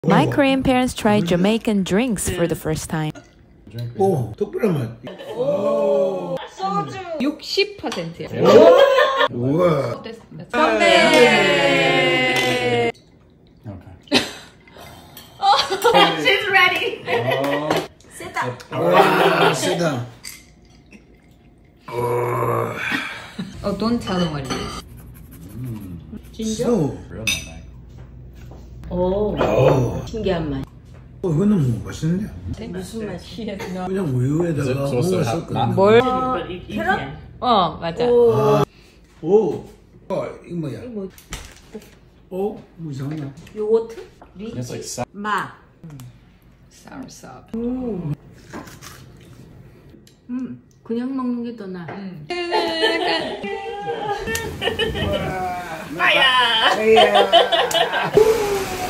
My Korean parents tried Jamaican drinks for the first time. 오, 특별한 맛. 오. 소주 60%요. 우와. 선배. She's ready. Sit down. 와, 세다. Oh, don't tell them what it is. 진짜? 오, 오, 신기한 맛. 이거는 뭐 맛있는데? 무슨 맛이야? 그냥 우유에다가 뭔가 섞어. 뭘? 캐럿? 맞아. 오, 이거 뭐야? 오, 뭐 이상하냐? 요거트? It's like 마. Soursop. 그냥 먹는 게 더 나아. 아야.